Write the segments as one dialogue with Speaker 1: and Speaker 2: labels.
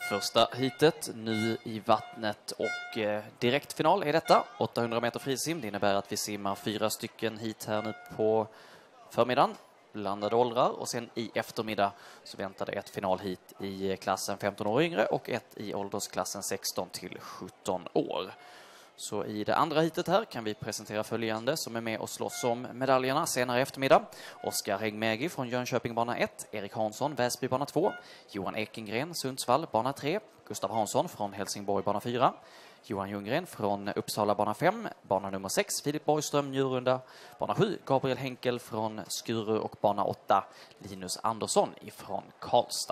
Speaker 1: Första hitet nu i vattnet och direktfinal är detta. 800 meter frisim. Det innebär att vi simmar 4 stycken hit här nu på förmiddagen. Blandade åldrar och sen i eftermiddag så väntar det ett finalhit i klassen 15 år yngre och ett i åldersklassen 16 till 17 år. Så i det andra hitet här kan vi presentera följande som är med och slåss om medaljerna senare i eftermiddag. Oskar Häggmägi från Jönköping bana 1, Erik Hansson Väsby bana 2, Johan Ekengren Sundsvall bana 3, Gustav Hansson från Helsingborg bana 4, Johan Ljunggren från Uppsala bana 5, bana nummer 6 Filip Borgström Njurunda, bana 7 Gabriel Henkel från Skuru och bana 8 Linus Andersson ifrån Karlstad.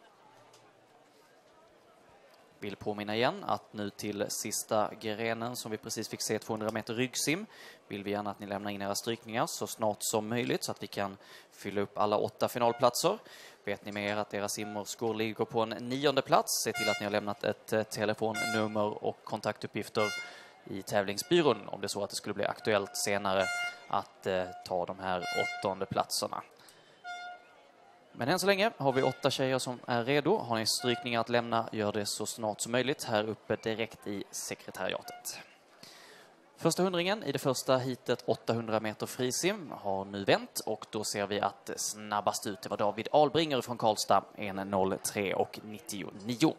Speaker 1: Vill påminna igen att nu till sista grenen som vi precis fick se 200 meter ryggsim vill vi gärna att ni lämnar in era strykningar så snart som möjligt så att vi kan fylla upp alla 8 finalplatser. Vet ni med er att era simmerskor ligger på en 9:e plats, se till att ni har lämnat ett telefonnummer och kontaktuppgifter i tävlingsbyrån om det är så att det skulle bli aktuellt senare att ta de här 8:e platserna. Men än så länge har vi 8 tjejer som är redo. Har ni strykningar att lämna, gör det så snart som möjligt här uppe direkt i sekretariatet. Första hundringen i det första hitet 800 meter frisim har nu vänt och då ser vi att snabbast ut det var David Albringer från Karlstad 1:03 och 99.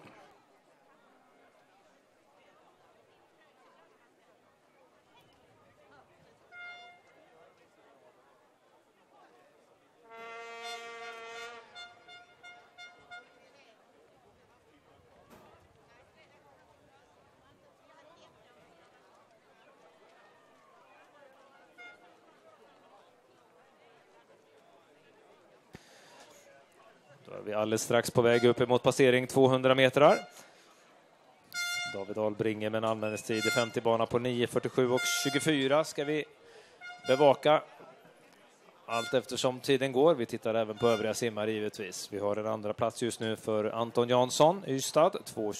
Speaker 2: Då är vi alldeles strax på väg upp emot passering 200 meter. David Albringer med en användningstid i 50 bana på 9:47 och 24 ska vi bevaka allt eftersom tiden går. Vi tittar även på övriga simmare givetvis. Vi har en andra plats just nu för Anton Jansson, Ystad,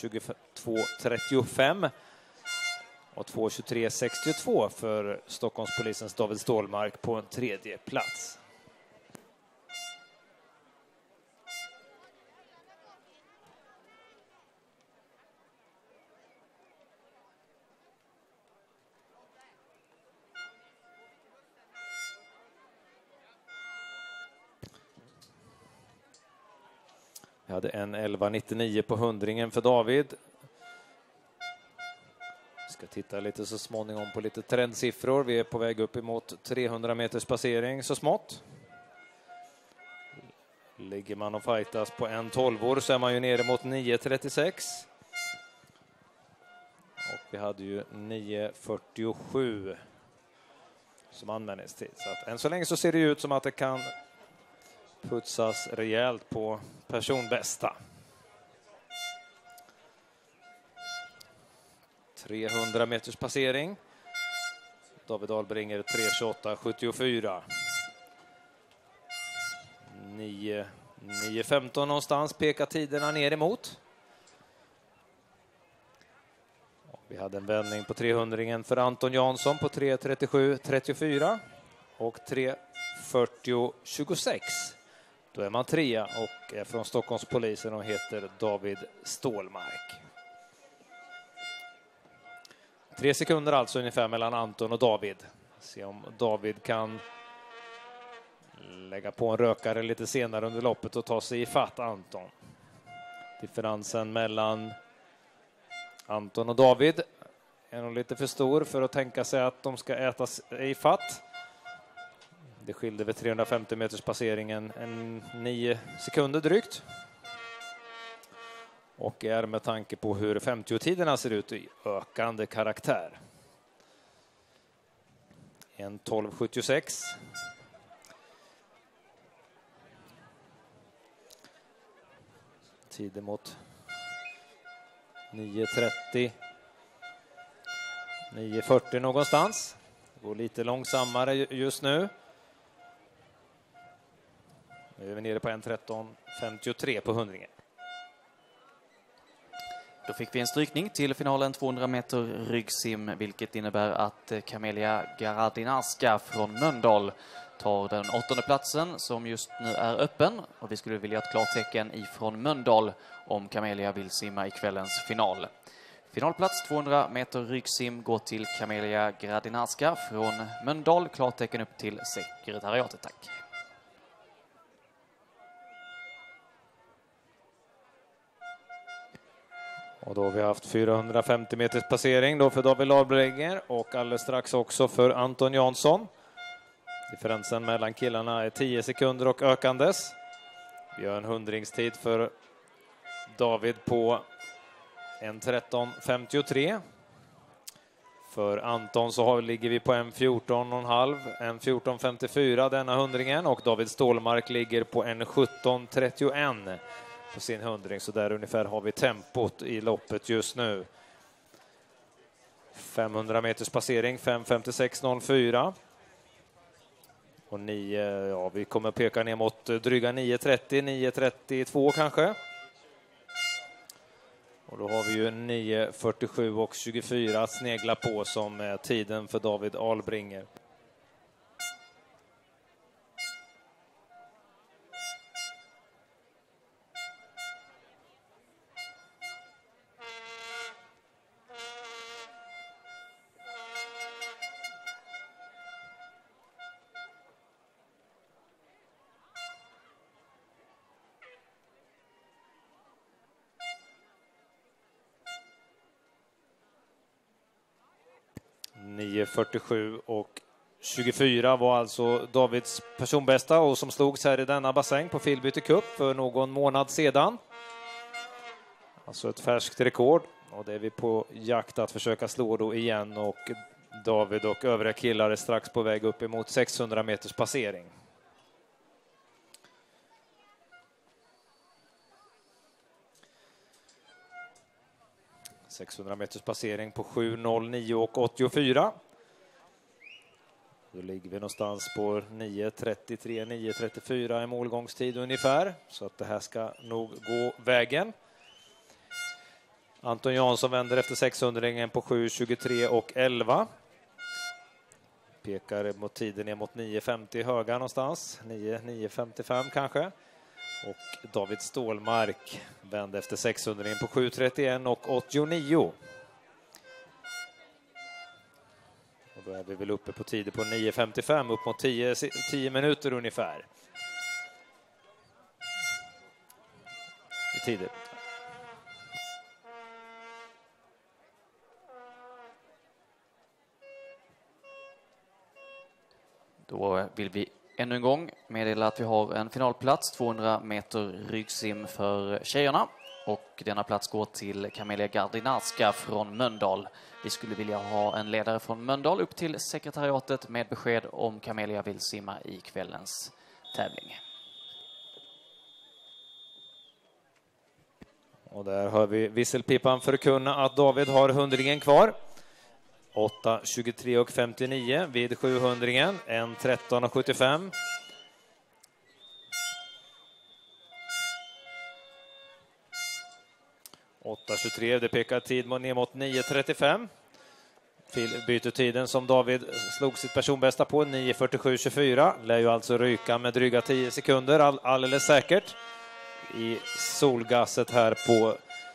Speaker 2: 2:22:35 och 2:23:62 för Stockholmspolisens David Stålmark på en tredje plats. Jag hade en 11:99 på hundringen för David. Vi ska titta lite så småningom på lite trendsiffror. Vi är på väg upp emot 300 meters passering så smått. Ligger man och fightas på 1:12 så är man ju nere mot 9:36. Och vi hade ju 9:47 som användningstid. Så att än så länge så ser det ut som att det kan putsas rejält på personbästa. 300 meters passering. David Albringer 3:28:74. 9:15 någonstans pekar tiderna ner emot. Och vi hade en vändning på 300-ringen för Anton Jansson på 3:37:34 och 3:40:26. Då är man 3 och är från Stockholmspolisen och heter David Stålmark. 3 sekunder alltså ungefär mellan Anton och David. Se om David kan lägga på en rökare lite senare under loppet och ta sig i fatt Anton. Differensen mellan Anton och David är nog lite för stor för att tänka sig att de ska äta i fatt. Det skilde vid 350 meters passeringen en 9 sekunder drygt. Och är med tanke på hur 50-tiderna ser ut i ökande karaktär. 1:12:76. Tider mot 9:30. 9:40 någonstans. Det går lite långsammare just nu. Nu är vi nere på 1:13:53 på hundringen.
Speaker 1: Då fick vi en strykning till finalen 200 meter ryggsim, vilket innebär att Camelia Garadinarska från Mölndal tar den 8:e platsen som just nu är öppen. Och vi skulle vilja ha ett klartecken ifrån Mölndal om Camelia vill simma i kvällens final. Finalplats 200 meter ryggsim går till Camelia Garadinarska från Mölndal. Klartecken upp till sekretariatet, tack.
Speaker 2: Och då har vi haft 450 meters passering då för David Albrenger och alldeles strax också för Anton Jansson. Differensen mellan killarna är 10 sekunder och ökandes. Vi har en hundringstid för David på 1:13:53. För Anton så ligger vi på 1:14,5, 1:14:54 denna hundringen, och David Stålmark ligger på 1:17:31 på sin hundring, så där ungefär har vi tempot i loppet just nu. 500 meters passering 5:56,04. Och vi kommer peka ner mot dryga 9:30, 9:32 kanske. Och då har vi ju 9:47 och 24 att snegla på som är tiden för David Albringer. och 24 var alltså Davids personbästa och som slogs här i denna bassäng på Filbyte Cup för någon månad sedan. Alltså ett färskt rekord, och det är vi på jakt att försöka slå då igen, och David och övriga killar är strax på väg upp emot 600 meters passering. ...600 meters passering på 7:09 och 84. Då ligger vi någonstans på 9:33, 9:34 i målgångstid ungefär. Så att det här ska nog gå vägen. Anton Jansson vänder efter 600-ringen på 7:23 och 11. Pekar mot tiden ner mot 9:50 höga någonstans. 9:55 kanske. Och David Stålmark vände efter 600-ringen på 7:31 och 89. Och då är vi väl uppe på tider på 9:55, upp mot 10 minuter ungefär. I tider.
Speaker 1: Då vill vi ännu en gång meddela att vi har en finalplats, 200 meter ryggsim för tjejerna. Och denna plats går till Camelia Garadinarska från Mölndal. Vi skulle vilja ha en ledare från Mölndal upp till sekretariatet med besked om Camelia vill simma i kvällens tävling.
Speaker 2: Och där har vi visselpipan för att kunna att David har hundringen kvar. 8:23 och 59 vid 700-ringen, 1:13 och 75. Det pekar tid ner mot 9:35. Byter tiden som David slog sitt personbästa på 9:47,24. Lär ju alltså ryka med dryga 10 sekunder alldeles säkert i solgasset här på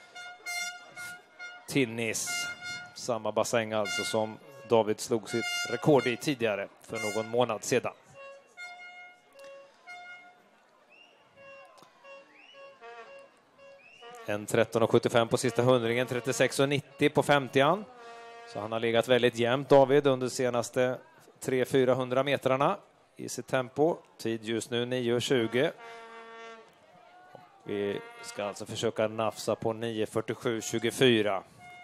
Speaker 2: Tinnis. Samma bassäng alltså som David slog sitt rekord i tidigare för någon månad sedan. En 13:75 på sista hundringen, 36:90 på 50-an. Så han har legat väldigt jämnt, David, under de senaste 300-400 metrarna i sitt tempo. Tid just nu 9:20. Vi ska alltså försöka nafsa på 9:47,24.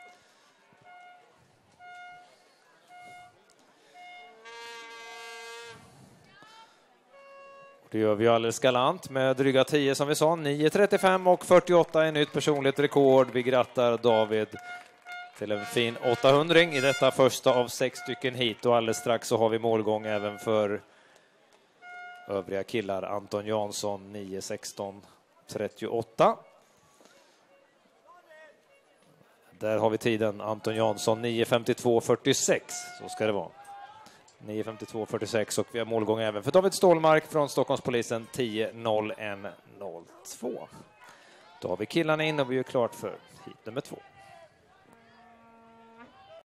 Speaker 2: Det gör vi alldeles galant med dryga 10 som vi sa. 9:35 och 48 är nytt personligt rekord. Vi grattar David till en fin 800-ring i detta första av 6 stycken hit. Och alldeles strax så har vi målgång även för övriga killar. Anton Jansson 9:16,38. Där har vi tiden. Anton Jansson 9:52,46. Så ska det vara. 9:52,46 och vi har målgång även för David Stålmark från Stockholmspolisen 10:01,02. Då har vi killarna in och vi är klart för hit nummer 2.